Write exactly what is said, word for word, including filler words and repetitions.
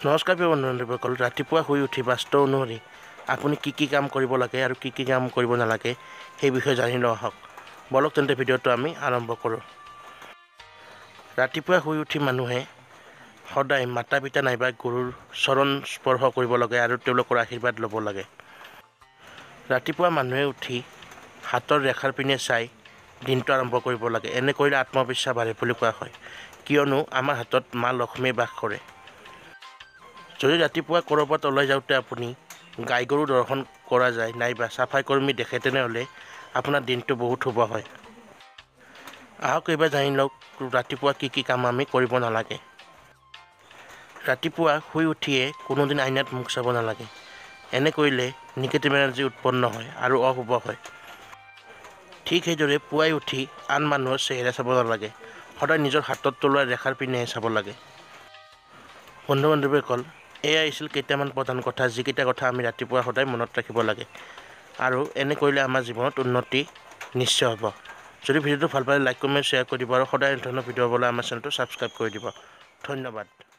নমস্কাৰ প্ৰিয় বন্ধুসকল, ৰাতিপুৱা শুই উঠি বাস্তু অনুসৰি আপুনি কি কি কাম কৰিব লাগে আৰু কি কি কাম কৰিব নালাগে সেই বিষয়ে জানি লওঁ আহক। বলক তেন্তে ভিডিঅ'টো আমি আৰম্ভ কৰোঁ। ৰাতিপুৱা শুই উঠি মানুহে সদায় মাতা পিতা নাইবা গুৰুৰ চৰণ স্পৰ্শ কৰিব লাগে আৰু তেওঁলোকৰ আশীৰ্বাদ ল'ব লাগে। ৰাতিপুৱা মানুহে উঠি হাতৰ ৰেখাৰ পিনে চাই দিনটো আৰম্ভ কৰিব লাগে। এনে কৰিলে আত্মবিশ্বাস বাঢ়ে বুলি কোৱা হয়, কিয়নো আমাৰ হাতত মা লক্ষ্মীয়ে বাস কৰে। যদি ৰাতিপুৱা ক'ৰবাত ওলাই যাওঁতে আপুনি গাই গৰু দৰ্শন কৰা যায় নাইবা চাফাই কৰ্মী দেখে, তেনেহ'লে আপোনাৰ দিনটো বহুত শুভ হয়। আহক এইবাৰ জানি লওক ৰাতিপুৱা কি কি কাম আমি কৰিব নালাগে। ৰাতিপুৱা শুই উঠিয়ে কোনোদিন আইনাত মুখ চাব নালাগে। এনে কৰিলে নিগেটিভ এনাৰ্জি উৎপন্ন হয় আৰু অশুভ হয়। ঠিক সেইদৰে পুৱাই উঠি আন মানুহৰ চেহেৰা চাব নালাগে। সদায় নিজৰ হাতত তলোৱা ৰেখাৰ পিনেহে চাব লাগে। বন্ধু বান্ধৱীসকল, এয়া আছিল কেইটামান প্ৰধান কথা, যিকেইটা কথা আমি ৰাতিপুৱা সদায় মনত ৰাখিব লাগে আৰু এনে কৰিলে আমাৰ জীৱনত উন্নতি নিশ্চয় হ'ব। যদি ভিডিঅ'টো ভাল পালে লাইক কমেণ্ট শ্বেয়াৰ কৰি দিব আৰু সদায় এনে ধৰণৰ ভিডিঅ' পাবলৈ আমাৰ চেনেলটো ছাবস্ক্ৰাইব কৰি দিব। ধন্যবাদ।